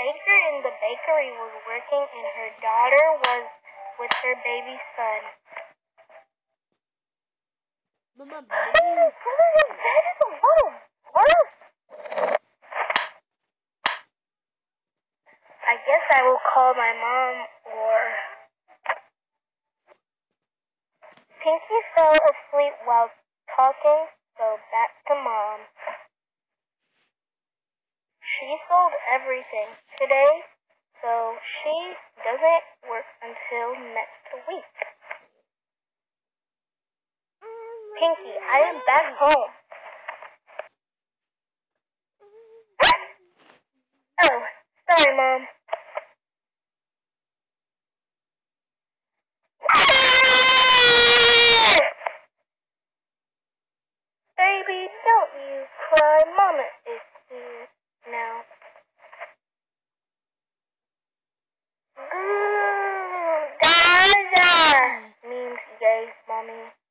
baker in the bakery was working and her daughter was with her baby son. Mama, That is a lot of work. I guess I will call my mom or... Pinky fell asleep while talking, so back to Mom. She sold everything today, so she doesn't work until next week. Pinky, I am back home. Oh, sorry, Mom. Baby, don't you cry. Mama is here now. Gaza means yay, Mommy.